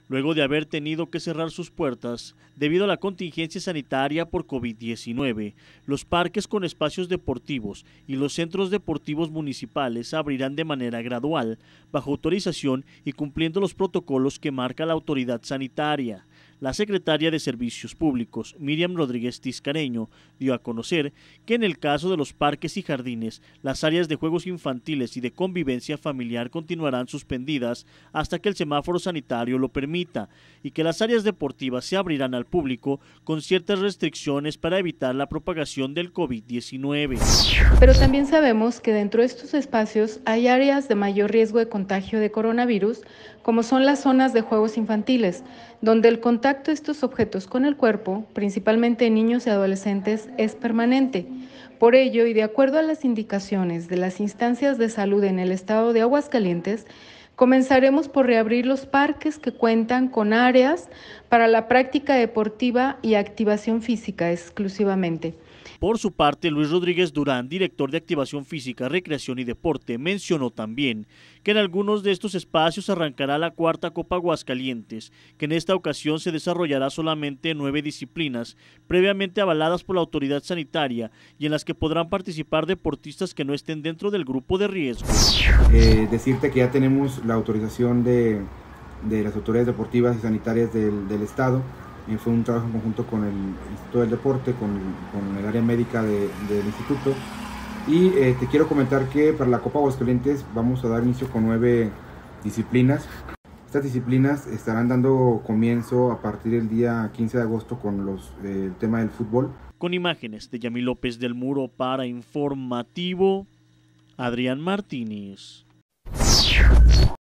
luego de haber tenido que cerrar sus puertas debido a la contingencia sanitaria por COVID-19. Los parques con espacios deportivos y los centros deportivos municipales abrirán de manera gradual, bajo autorización y cumpliendo los protocolos que marca la autoridad sanitaria. La secretaria de Servicios Públicos, Miriam Rodríguez Tiscareño, dio a conocer que en el caso de los parques y jardines, las áreas de juegos infantiles y de convivencia familiar continuarán suspendidas hasta que el semáforo sanitario lo permita y que las áreas deportivas se abrirán al público con ciertas restricciones para evitar la propagación del COVID-19. Pero también sabemos que dentro de estos espacios hay áreas de mayor riesgo de contagio de coronavirus, como son las zonas de juegos infantiles, donde el contacto de estos objetos con el cuerpo, principalmente en niños y adolescentes, es permanente. Por ello, y de acuerdo a las indicaciones de las instancias de salud en el estado de Aguascalientes, comenzaremos por reabrir los parques que cuentan con áreas para la práctica deportiva y activación física exclusivamente. Por su parte, Luis Rodríguez Durán, director de Activación Física, Recreación y Deporte, mencionó también que en algunos de estos espacios arrancará la cuarta Copa Aguascalientes, que en esta ocasión se desarrollará solamente 9 disciplinas, previamente avaladas por la autoridad sanitaria y en las que podrán participar deportistas que no estén dentro del grupo de riesgo. Decirte que ya tenemos la autorización de las autoridades deportivas y sanitarias del Estado. Fue un trabajo en conjunto con el Instituto del Deporte, con el área médica del instituto. Y te quiero comentar que para la Copa Aguascalientes vamos a dar inicio con 9 disciplinas. Estas disciplinas estarán dando comienzo a partir del día 15 de agosto con el tema del fútbol. Con imágenes de Yamil López del Muro para Informativo, Adrián Martínez.